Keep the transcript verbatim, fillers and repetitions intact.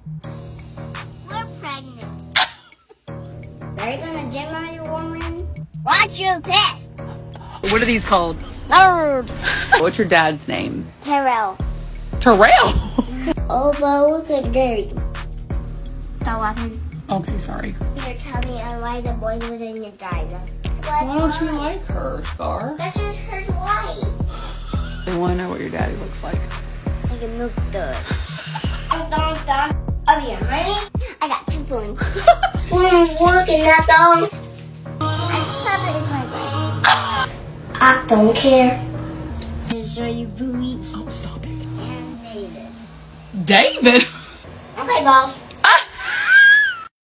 We're pregnant. Are you gonna gym on your woman? Watch your piss. What are these called? Nerd. What's your dad's name? Terrell. Terrell? Over the game. Stop laughing. Okay, sorry. You're telling me why the boy was in your diner. Why don't you like her, Scar? That's just her wife. They want to know what your daddy looks like. Like a milk dud. I'm done, done. Oh yeah, ready? I got two spoons. Spoons looking at them. I shove it into my brain. I don't care. I'll show you boobies. Oh, stop it. And David. David? Okay, balls.